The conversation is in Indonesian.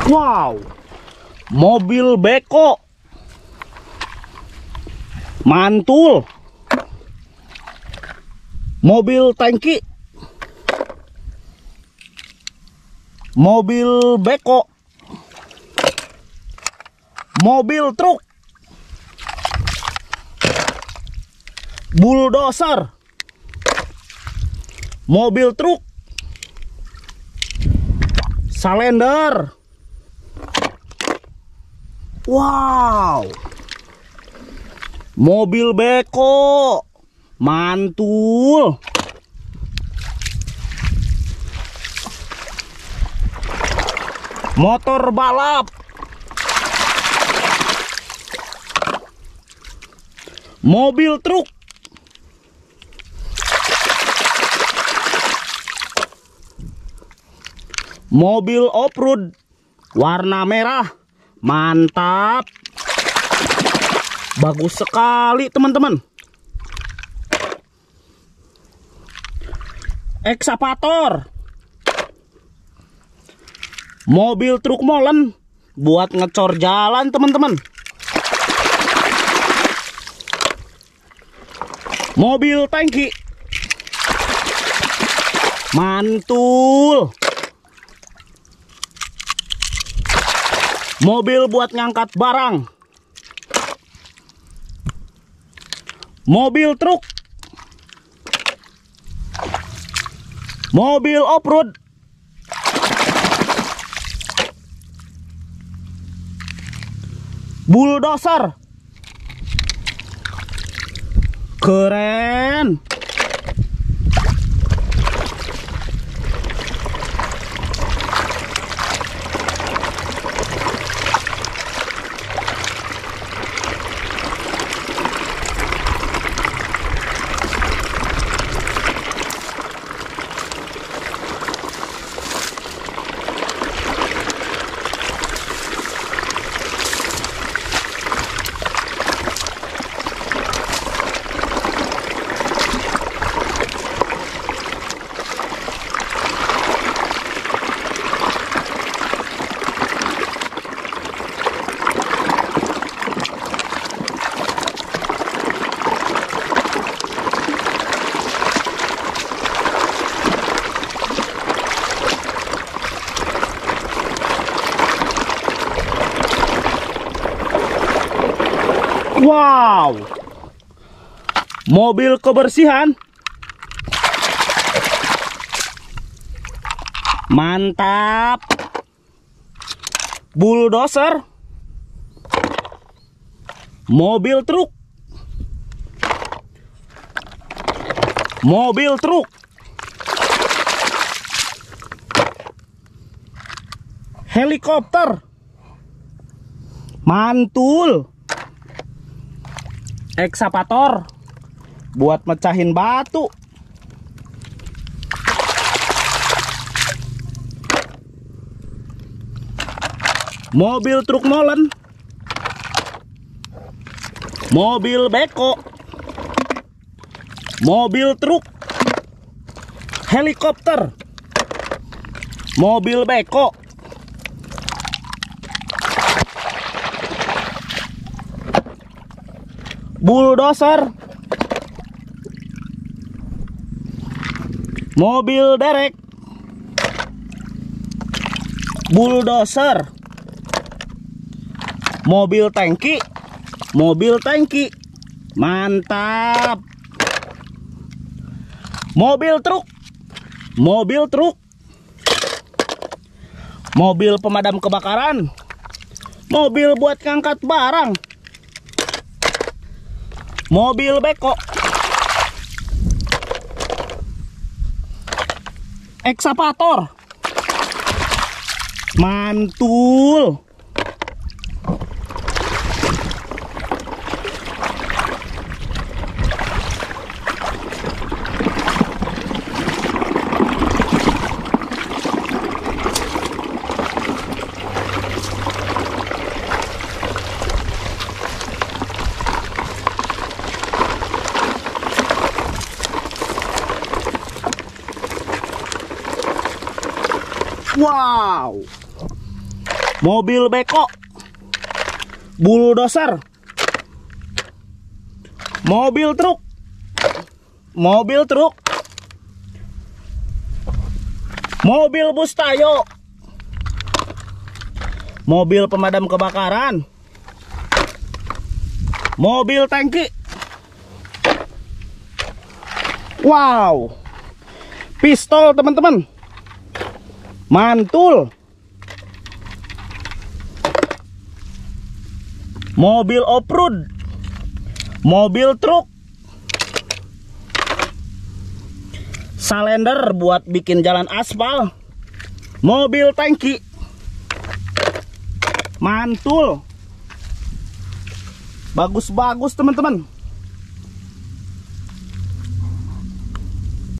Wow, mobil beko mantul, mobil tangki, mobil beko, mobil truk, bulldozer, mobil truk, salender. Wow, mobil beko mantul, motor balap, mobil truk, mobil off-road warna merah. Mantap, bagus sekali teman-teman. Ekskavator, mobil truk molen buat ngecor jalan teman-teman. Mobil tangki mantul. Mobil buat ngangkat barang. Mobil truk. Mobil off-road. Bulldozer. Keren. Wow, mobil kebersihan mantap. Bulldozer, mobil truk, mobil truk, helikopter mantul. Ekskavator buat mecahin batu. Mobil truk molen. Mobil beko. Mobil truk. Helikopter. Mobil beko. Bulldozer, mobil derek, bulldozer, mobil tangki, mantap. Mobil truk, mobil pemadam kebakaran, mobil buat ngangkat barang. Mobil beko, ekskavator mantul. Wow, mobil beko, bulldozer, mobil truk, mobil bus tayo, mobil pemadam kebakaran, mobil tangki. Wow, pistol teman-teman, mantul, mobil off-road, mobil truk, salender buat bikin jalan aspal, mobil tangki, mantul, bagus-bagus teman-teman.